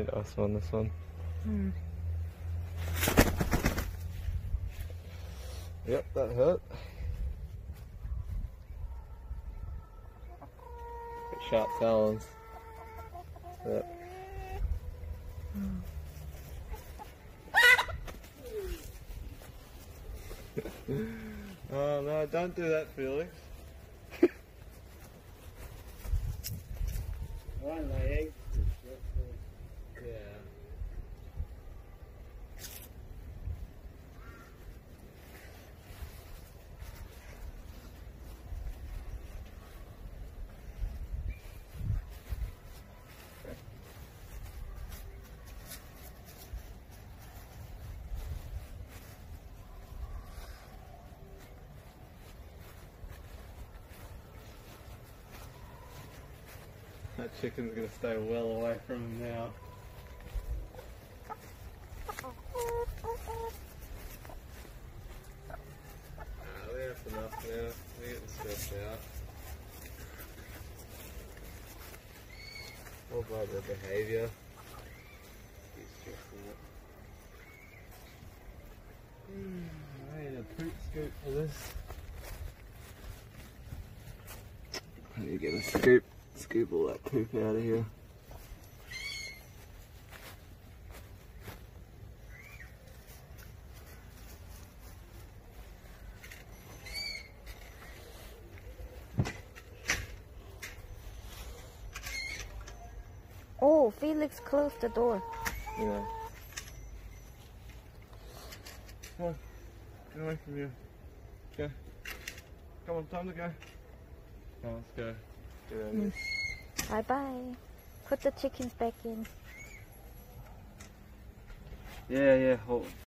pretty nice one, this one. Yep, that hurt. Got sharp talons. Yep. Oh no, don't do that, Felix. One leg. Yeah. That chicken's gonna stay well away from him now. That's enough now. We're getting stressed out. All about their behaviour. He's stressing out. I need a poop scoop for this. I need to get a scoop. Scoop all that poop out of here. Oh, Felix closed the door. Yeah. Come on. Get away from you. Go. Come on, time to go. Oh, let's go. Get out of here. Bye bye. Put the chickens back in. Yeah, hold.